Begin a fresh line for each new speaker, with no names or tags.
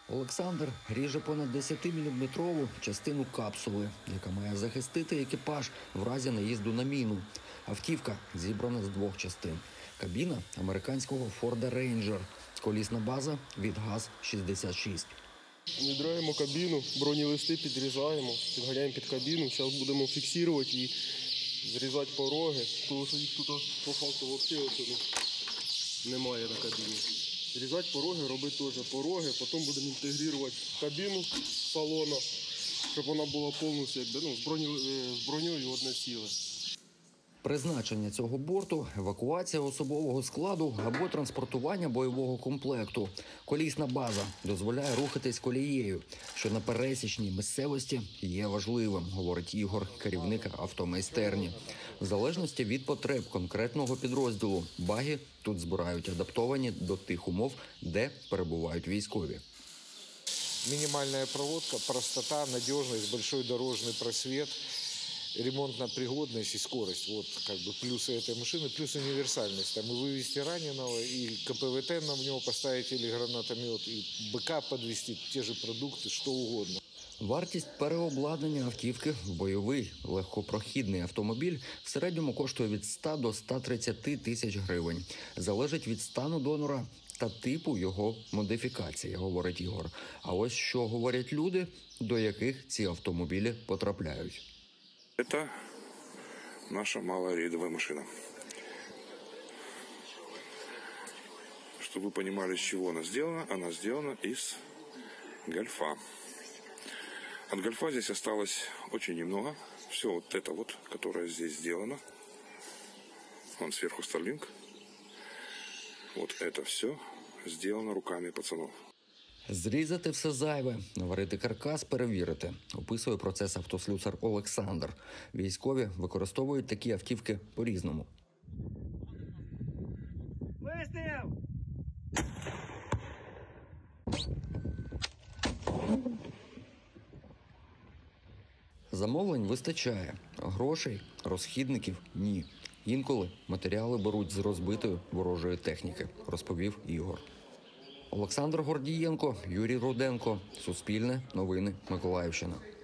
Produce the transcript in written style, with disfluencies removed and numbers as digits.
Олександр ріже понад 10-мм частину капсули, яка має захистити екіпаж в разі наїзду на міну. Автівка зібрана з двох частин. Кабіна американського Форда Рейнджер, колісна база від ГАЗ-66.
Віддираємо кабіну, бронелисти підрізаємо, підганяємо під кабіну. Зараз будемо фіксувати і зрізати пороги, тому що їх тут по факту взагалі немає на кабіні. Різати пороги, робити теж пороги, потім будемо інтегрувати кабіну салону, щоб вона була повністю з бронею одне ціле.
Призначення цього борту – евакуація особового складу або транспортування бойового комплекту. Колісна база дозволяє рухатись колією, що на пересічній місцевості є важливим, говорить Ігор, керівник автомайстерні. В залежності від потреб конкретного підрозділу, баги тут збирають адаптовані до тих умов, де перебувають військові.
Минимальная проводка, простота, надежность, большой дорожный просвет, ремонтная пригодность и скорость. Вот как бы плюсы этой машины, плюс универсальность. Там и вывести раненого, и КПВТ на него поставить, или гранатомет, и БК подвести, те же продукты, что угодно.
Вартість переобладнання автівки в бойовий легкопрохідний автомобіль в середньому коштує від 100 до 130 тисяч гривень. Залежить від стану донора та типу його модифікації, говорить Ігор. А ось що говорять люди, до яких ці автомобілі потрапляють.
Это наша малорейдовая машина. Чтобы вы понимали, из чего она сделана из гольфа. От гольфа здесь осталось очень немного. Все вот это вот, которое здесь сделано. Вон сверху Starlink. Вот это все сделано руками пацанов.
Зрізати все зайве, наварити каркас, перевірити. Описує процес автослюсар Олександр. Військові використовують такі автівки по-різному.
Вистріл!
Замовлень вистачає. Грошей, розхідників – ні. Інколи матеріали беруть з розбитої ворожої техніки, розповів Ігор. Олександр Гордієнко, Юрій Руденко. Суспільне. Новини. Миколаївщина.